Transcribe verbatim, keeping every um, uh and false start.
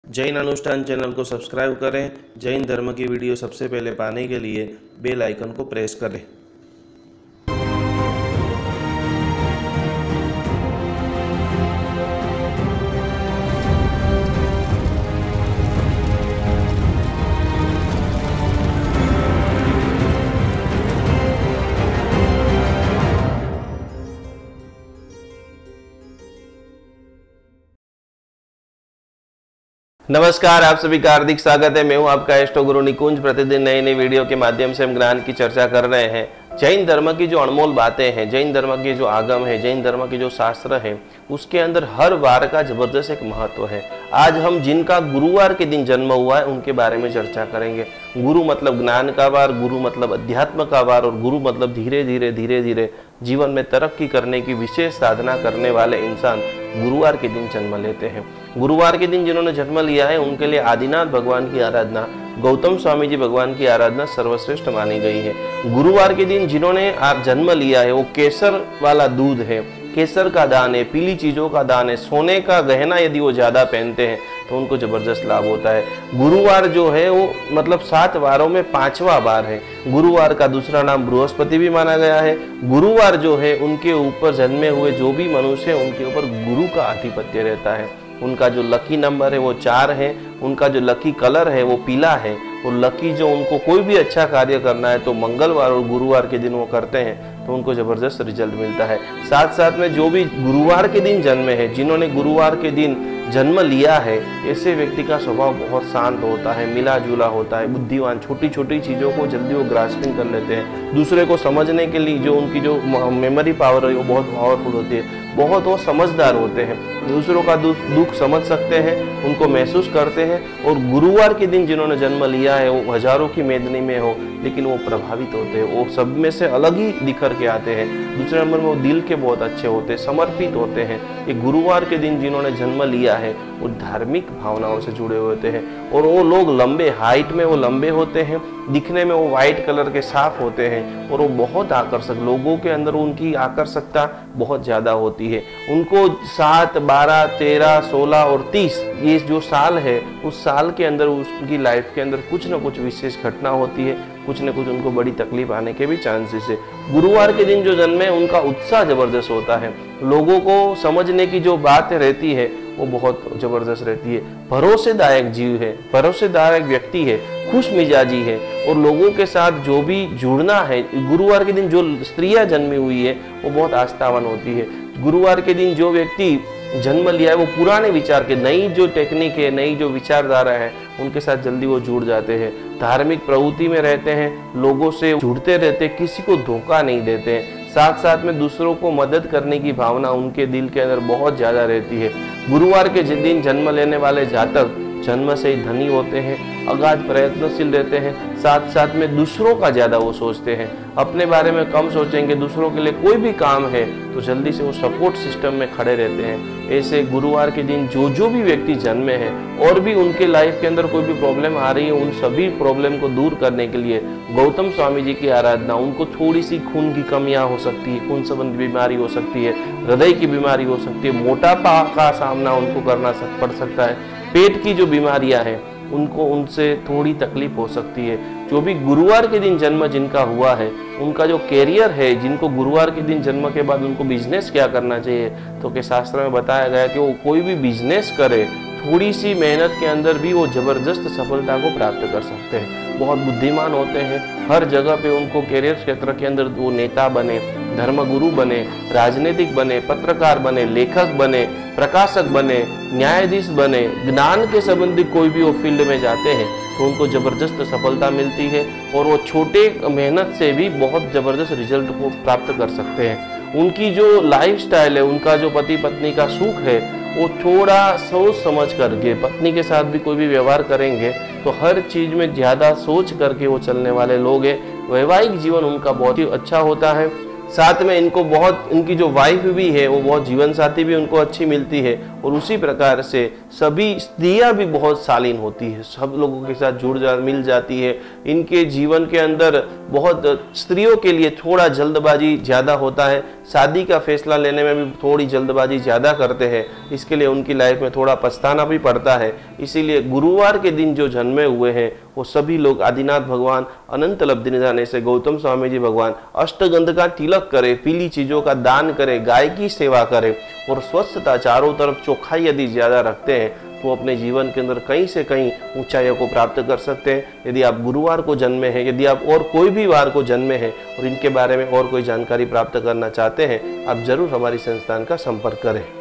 जैन अनुष्ठान चैनल को सब्सक्राइब करें। जैन धर्म की वीडियो सबसे पहले पाने के लिए बेल आइकन को प्रेस करें। नमस्कार, आप सभी का हार्दिक स्वागत है। मैं हूं आपका एस्ट्रो गुरु निकुंज। प्रतिदिन नई नई वीडियो के माध्यम से हम ज्ञान की चर्चा कर रहे हैं। जैन धर्म की जो अनमोल बातें हैं, जैन धर्म के जो आगम है, जैन धर्म के जो शास्त्र हैं, उसके अंदर हर वार का जबरदस्त एक महत्व है। आज हम जिनका गुरुवार के दिन जन्म हुआ है उनके बारे में चर्चा करेंगे। गुरु मतलब ज्ञान का वार, गुरु मतलब अध्यात्म का वार, और गुरु मतलब धीरे धीरे धीरे धीरे जीवन में तरक्की करने की विशेष साधना करने वाले इंसान गुरुवार के दिन जन्म लेते हैं। गुरुवार के दिन जिन्होंने जन्म लिया है उनके लिए आदिनाथ भगवान की आराधना, गौतम स्वामी जी भगवान की आराधना सर्वश्रेष्ठ मानी गई है। गुरुवार के दिन जिन्होंने आप जन्म लिया है वो केसर वाला दूध है, केसर का दान है, पीली चीजों का दान है, सोने का गहना यदि वो ज्यादा पहनते हैं तो उनको जबरदस्त लाभ होता है। गुरुवार जो है वो मतलब सात वारों में पांचवा वार है। गुरुवार का दूसरा नाम बृहस्पति भी माना गया है। गुरुवार जो है उनके ऊपर जन्मे हुए जो भी मनुष्य है उनके ऊपर गुरु का आधिपत्य रहता है। उनका जो लकी नंबर है वो चार है। उनका जो लकी कलर है वो पीला है। और लकी जो उनको कोई भी अच्छा कार्य करना है तो मंगलवार और गुरुवार के दिन वो करते हैं तो उनको जबरदस्त रिजल्ट मिलता है। साथ साथ में जो भी गुरुवार के दिन जन्मे हैं, जिन्होंने गुरुवार के दिन जन्म लिया है, ऐसे व्यक्ति का स्वभाव बहुत शांत होता है, मिला जुला होता है, बुद्धिमान, छोटी छोटी चीज़ों को जल्दी वो ग्रास्पिंग कर लेते हैं। दूसरे को समझने के लिए जो उनकी जो मेमोरी पावर है वो बहुत पावरफुल होती है। बहुत वो समझदार होते हैं, दूसरों का दुख समझ सकते हैं, उनको महसूस करते हैं। और गुरुवार के दिन जिन्होंने जन्म लिया है वो हजारों की मेदनी में हो लेकिन वो प्रभावित होते हैं, वो सब में से अलग ही निखर के आते हैं। दूसरे नंबर में वो दिल के बहुत अच्छे होते हैं, समर्पित होते हैं। ये गुरुवार के दिन जिन्होंने जन्म लिया है वो धार्मिक भावनाओं से जुड़े हुए होते हैं। और वो लोग लंबे, हाइट में वो लंबे होते हैं, दिखने में वो व्हाइट कलर के साफ होते हैं, और वो बहुत आकर्षक, लोगों के अंदर उनकी आकर्षकता बहुत ज्यादा होती है। उनको सात, बारह, तेरह, सोलह और तीस ये जो साल है उस साल के अंदर उसकी लाइफ के अंदर कुछ ना कुछ विशेष घटना होती है, कुछ न कुछ उनको बड़ी तकलीफ आने के भी चांसेस है। गुरुवार के दिन जो जन्मे उनका उत्साह जबरदस्त होता है, लोगों को समझने की जो बात रहती है वो बहुत जबरदस्त रहती है। भरोसेदायक जीव है, भरोसेदायक व्यक्ति है, खुश मिजाजी है, और लोगों के साथ जो भी जुड़ना है। गुरुवार के दिन जो स्त्रियां जन्मी हुई है वो बहुत आस्थावान होती है। गुरुवार के दिन जो व्यक्ति जन्म लिया है वो पुराने विचार के, नई जो टेक्निक है, नई जो विचारधारा है उनके साथ जल्दी वो जुड़ जाते हैं। धार्मिक प्रवृत्ति में रहते हैं, लोगों से जुड़ते रहते हैं, किसी को धोखा नहीं देते हैं। साथ साथ में दूसरों को मदद करने की भावना उनके दिल के अंदर बहुत ज्यादा रहती है। गुरुवार के दिन जन्म लेने वाले जातक जन्म से ही धनी होते हैं, अगाध प्रयत्नशील रहते हैं। साथ साथ में दूसरों का ज्यादा वो सोचते हैं, अपने बारे में कम सोचेंगे। दूसरों के लिए कोई भी काम है तो जल्दी से वो सपोर्ट सिस्टम में खड़े रहते हैं। ऐसे गुरुवार के दिन जो जो भी व्यक्ति जन्मे हैं और भी उनके लाइफ के अंदर कोई भी प्रॉब्लम आ रही है, उन सभी प्रॉब्लम को दूर करने के लिए गौतम स्वामी जी की आराधना। उनको थोड़ी सी खून की कमियां हो सकती है, खून संबंधी बीमारी हो सकती है, हृदय की बीमारी हो सकती है, मोटापा का सामना उनको करना पड़ सकता है, पेट की जो बीमारियां हैं उनको उनसे थोड़ी तकलीफ हो सकती है। जो भी गुरुवार के दिन जन्म जिनका हुआ है उनका जो कैरियर है, जिनको गुरुवार के दिन जन्म के बाद उनको बिजनेस क्या करना चाहिए, तो के शास्त्र में बताया गया कि वो कोई भी बिजनेस करे, थोड़ी सी मेहनत के अंदर भी वो जबरदस्त सफलता को प्राप्त कर सकते हैं। बहुत बुद्धिमान होते हैं, हर जगह पे उनको कैरियर क्षेत्र के अंदर वो नेता बने, धर्मगुरु बने, राजनीतिक बने, पत्रकार बने, लेखक बने, प्रकाशक बने, न्यायाधीश बने, ज्ञान के संबंधी कोई भी वो फील्ड में जाते हैं तो उनको जबरदस्त सफलता मिलती है। और वो छोटे मेहनत से भी बहुत जबरदस्त रिजल्ट को प्राप्त कर सकते हैं। उनकी जो लाइफ स्टाइल है, उनका जो पति पत्नी का सुख है, वो थोड़ा सोच समझ करके, पत्नी के साथ भी कोई भी व्यवहार करेंगे तो हर चीज में ज्यादा सोच करके वो चलने वाले लोग हैं। वैवाहिक जीवन उनका बहुत ही अच्छा होता है। साथ में इनको बहुत, इनकी जो वाइफ भी है वो बहुत, जीवन साथी भी उनको अच्छी मिलती है। और उसी प्रकार से सभी स्त्रियां भी बहुत शालीन होती है, सब लोगों के साथ जुड़ जा मिल जाती है। इनके जीवन के अंदर बहुत स्त्रियों के लिए थोड़ा जल्दबाजी ज़्यादा होता है, शादी का फैसला लेने में भी थोड़ी जल्दबाजी ज़्यादा करते हैं, इसके लिए उनकी लाइफ में थोड़ा पछताना भी पड़ता है। इसीलिए गुरुवार के दिन जो जन्मे हुए हैं वो सभी लोग आदिनाथ भगवान, अनंत लब्धि निधान से गौतम स्वामी जी भगवान, अष्टगंध का तिलक करें, पीली चीज़ों का दान करें, गाय की सेवा करें और स्वच्छता, चारों तरफ चौखाई यदि ज़्यादा रखते हैं तो अपने जीवन के अंदर कहीं से कहीं ऊंचाइयों को प्राप्त कर सकते हैं। यदि आप गुरुवार को जन्मे हैं, यदि आप और कोई भी वार को जन्मे हैं और इनके बारे में और कोई जानकारी प्राप्त करना चाहते हैं, आप जरूर हमारी संस्थान का संपर्क करें।